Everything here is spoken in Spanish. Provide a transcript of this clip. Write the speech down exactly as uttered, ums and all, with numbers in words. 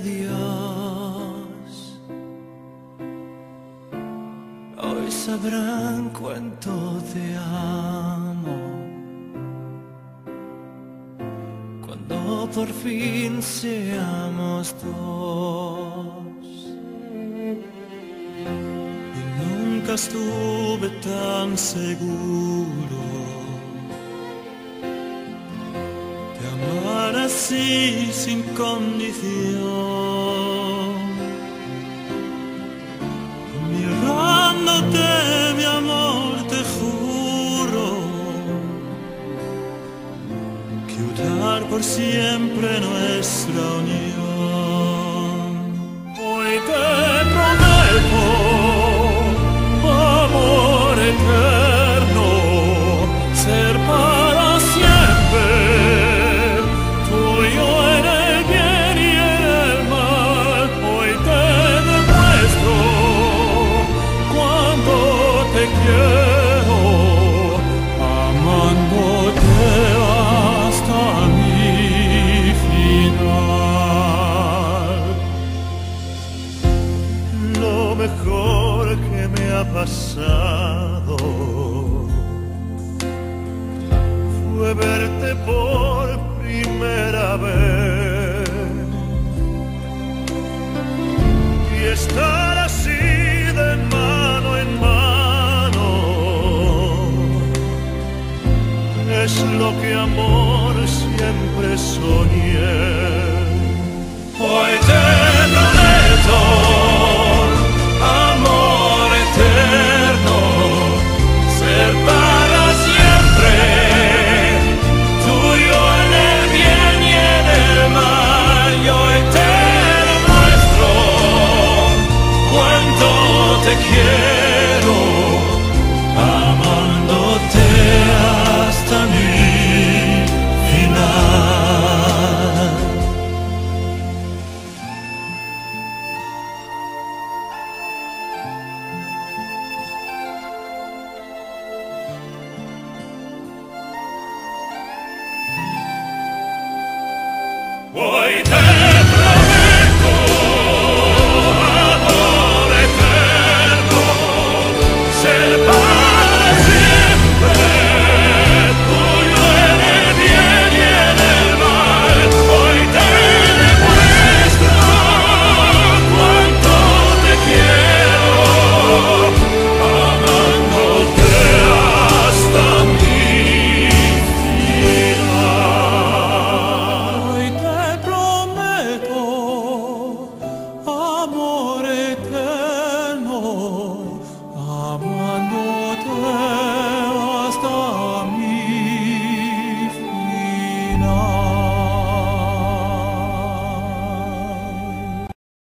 Dios, hoy sabrán cuánto te amo, cuando por fin seamos dos. Y nunca estuve tan seguro de amar así sin condición. Mirándote, mi amor, te juro que unir por siempre nuestra unión. Hoy te prometo amor eterno, ser para siempre tuyo en el bien y en el mal. Hoy te demuestro cuánto te quiero, amándote hasta mi final. Lo mejor que me ha pasado fue verte por primera vez y estar así de mano en mano. Es lo que amor siempre soñé. Hoy te prometo amor eterno, ser para siempre tuyo en el bien y en el mal. Y hoy te demuestro cuánto te quiero.